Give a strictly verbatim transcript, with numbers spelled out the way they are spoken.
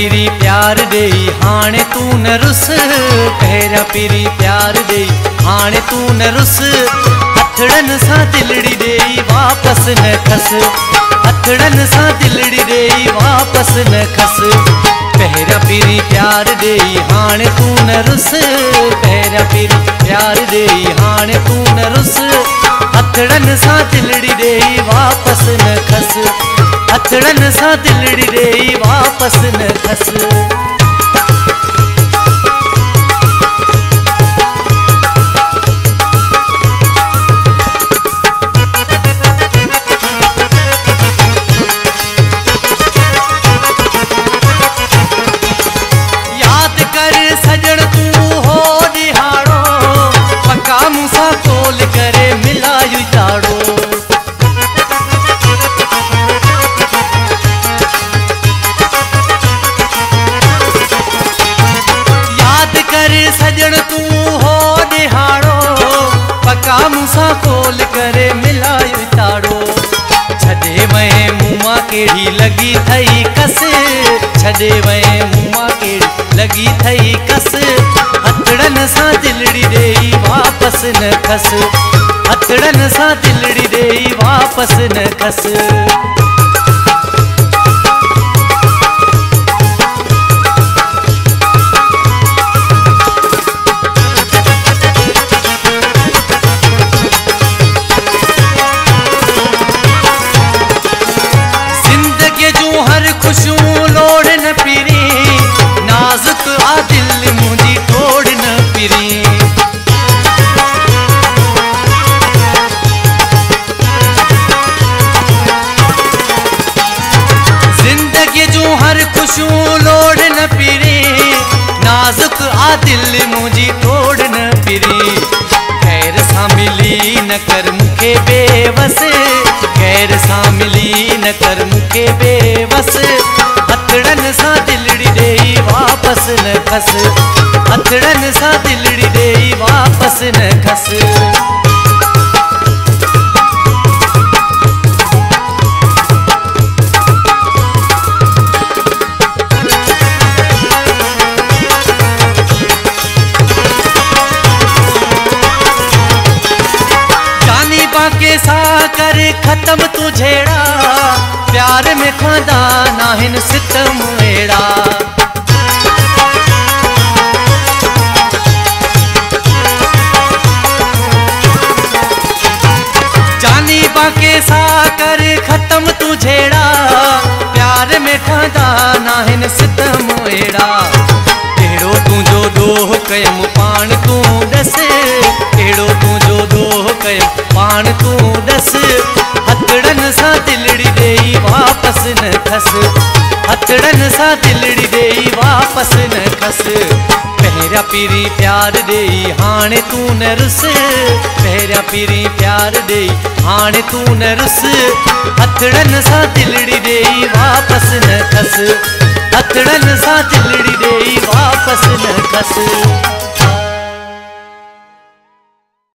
पीरी प्यार देई हाणे तू न रुस, पहिरियां पीरी प्यार देई हाणे तू न रुस। हथड़न सां दिलड़ी देई वापस न खस, हथड़न सां दिलड़ी देई वापस न खस। पहिरियां पीरी प्यार देई हाणे तू न रुस, पहिरियां पीरी प्यार देई हाणे तू न रुस। हथड़न सां दिलड़ी देई वापस न खस, हथड़न सां दिलड़ी देई वापस न खस। याद कर सजण तू हो दिहाड़ो, पक्का मूंसां तोल करे मिलायु ताड़ो। सजण तू हो दिहाड़ो, पक्का मूंसां कोल करे मिलायु ताड़ो। छॾे वए मुआ केड़ी लगी थई कस, छॾे वए मुआ केड़ी लगी थई कस। हथड़न सां दिलड़ी देई वापस न खस, हथड़न सां दिलड़ी देई वापस न खस। खुशियों लोड़ न पिरी, नाजुक आ दिल मुझी तोड़ न पिरी। जिंदगी जो हर खुशियों लोड़ न पिरी, नाजुक आ दिल मुझी तोड़ न पिरी। गैर सां मिली न कर मुखे बेवस, गैर सां मिली न कर मुखे बेवस। हथड़न सां दिलड़ी देई वापस न खस, हथड़न सां दिलड़ी देई वापस न खस। जानी बाके सा कर खत्म तू झेड़ा, प्यार में खादा नाहिन सितम एड़ा। जानी बाके सा कर खत्म तू झेड़ा, प्यार में खादा नाहिन सितम एड़ा। एड़ो तुझो दोह कयम पान तू दस, एड़ो तुझो दोह कयम पान तू दस। हथड़न सां दिलड़ी देई वापस न खस, हथड़न सां दिलड़ी देई वापस न खस। पहिरियां पीरी प्यार देई हाणे तू न रुस, पहिरियां पीरी प्यार देई हाणे तू न रुस। हथड़न सां दिलड़ी देई वापस न खस, हथड़न सां दिलड़ी देई वापस न खस।